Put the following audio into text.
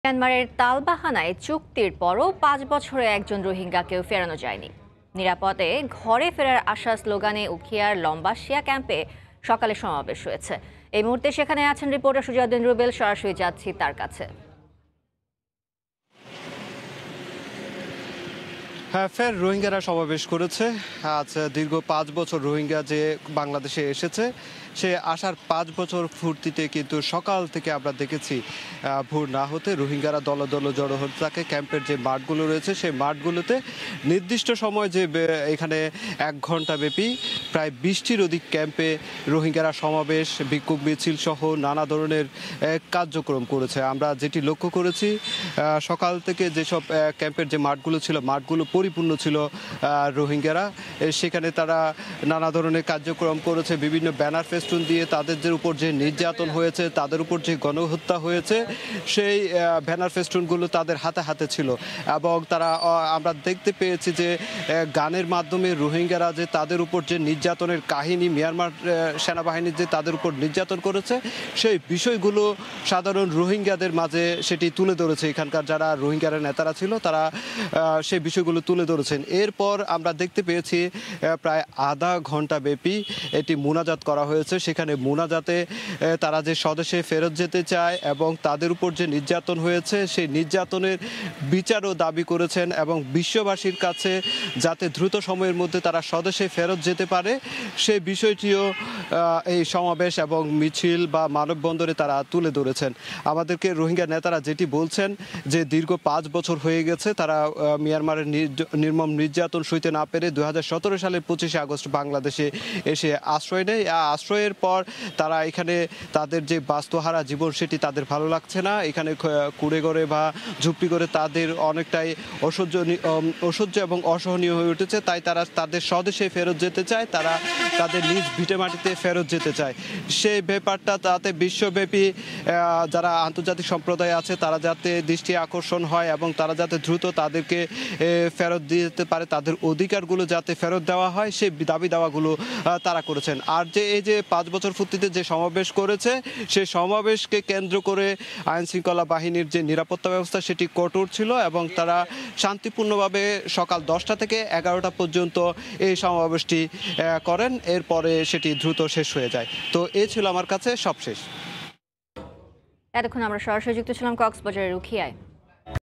মিয়ানমারের তালবাহানায় চুক্তির পরও ৫ বছরে একজন রোহিঙ্গাকেও ফেরানো যায়নি। নিরাপদে ঘরে ফেরার আশা স্লোগানে উখিয়ার লম্বাশিয়া ক্যাম্পে সকালে সমাবেশ হয়েছে। এই মুহূর্তে সেখানে আছেন রিপোর্টার সুজাউদ্দিন রুবেল, সরাসরি যাচ্ছি তার কাছে। হ্যাঁ, ফের রোহিঙ্গারা সমাবেশ করেছে। আজ দীর্ঘ ৫ বছর রোহিঙ্গা যে বাংলাদেশে এসেছে, সে আসার ৫ বছর ফুর্তিতে কিন্তু সকাল থেকে আমরা দেখেছি ভোর না হতে রোহিঙ্গারা দল দল জড়ো হতে থাকে। ক্যাম্পের যে মাঠগুলো রয়েছে সেই মাঠগুলোতে নির্দিষ্ট সময় যে এখানে ১ ঘন্টা ব্যাপী প্রায় ২০টির অধিক ক্যাম্পে রোহিঙ্গারা সমাবেশ, বিক্ষোভ মিছিল সহ নানা ধরনের কার্যক্রম করেছে। আমরা যেটি লক্ষ্য করেছি, সকাল থেকে যেসব ক্যাম্পের যে মাঠগুলো ছিল, মাঠগুলো পরিপূর্ণ ছিল রোহিঙ্গারা। সেখানে তারা নানা ধরনের কার্যক্রম করেছে, বিভিন্ন ব্যানার ফেস্টুন দিয়ে তাদের উপর যে নির্যাতন হয়েছে, তাদের উপর যে গণহত্যা হয়েছে, সেই ব্যানার ফেস্টুনগুলো তাদের হাতে হাতে ছিল। এবং তারা আমরা দেখতে পেয়েছি যে গানের মাধ্যমে রোহিঙ্গারা যে তাদের উপর যে নির্যাতনের কাহিনী, মিয়ানমার সেনাবাহিনী যে তাদের উপর নির্যাতন করেছে, সেই বিষয়গুলো সাধারণ রোহিঙ্গাদের মাঝে সেটি তুলে ধরেছে। এখানকার যারা রোহিঙ্গারা নেতারা ছিল, তারা সেই বিষয়গুলো তুলে ধরেছেন। এরপর আমরা দেখতে পেয়েছি প্রায় আধা ঘন্টা ব্যাপী এটি মোনাজাত করা হয়েছে। সেখানে মোনাজাতে তারা যে স্বদেশে ফেরত যেতে চায় এবং তাদের উপর যে নির্যাতন হয়েছে, সেই নির্যাতনের বিচারও দাবি করেছেন এবং বিশ্ববাসীর কাছে যাতে দ্রুত সময়ের মধ্যে তারা স্বদেশে ফেরত যেতে পারে, সেই বিষয়টিও এই সমাবেশ এবং মিছিল বা মানববন্ধনে তারা তুলে ধরেছেন। আমাদেরকে রোহিঙ্গা নেতারা যেটি বলছেন যে দীর্ঘ ৫ বছর হয়ে গেছে তারা মিয়ানমারের নির্মম নির্যাতন সইতে না পেরে ২০১৭ সালের ২৫শে আগস্ট বাংলাদেশে এসে আশ্রয় নেয়। আশ্রয়ের পর তারা এখানে তাদের যে বাস্তুহারা জীবন, সেটি তাদের ভালো লাগছে না। এখানে কুড়ে ঘরে বা ঝুপড়ি করে তাদের অনেকটাই অসহ্য এবং অসহনীয় হয়ে উঠেছে। তাই তারা তাদের স্বদেশে ফেরত যেতে চায়, তারা তাদের নিজ ভিটে মাটিতে ফেরত যেতে চায়। সেই ব্যাপারটা তাতে বিশ্বব্যাপী যারা আন্তর্জাতিক সম্প্রদায় আছে, তারা যাতে দৃষ্টি আকর্ষণ হয় এবং তারা যাতে দ্রুত তাদেরকে ফেরত দিতে পারে, তাদের অধিকারগুলো যাতে ফেরত দেওয়া হয়, সেই দাবি দাওয়াগুলো তারা করেছেন। আর যে এই যে ৫ বছর পূর্তিতে যে সমাবেশ করেছে, সেই সমাবেশকে কেন্দ্র করে আইন শৃঙ্খলা বাহিনীর যে নিরাপত্তা ব্যবস্থা, সেটি কঠোর ছিল এবং তারা শান্তিপূর্ণভাবে সকাল ১০টা থেকে ১১টা পর্যন্ত এই সমাবেশটি করেন। এরপরে সেটি দ্রুত শেষ হয়ে যায়। তো এই ছিল আমার কাছে সবশেষ। এতক্ষণ আমরা সরাসরি যুক্ত ছিলাম কক্সবাজারের উখিয়ায়।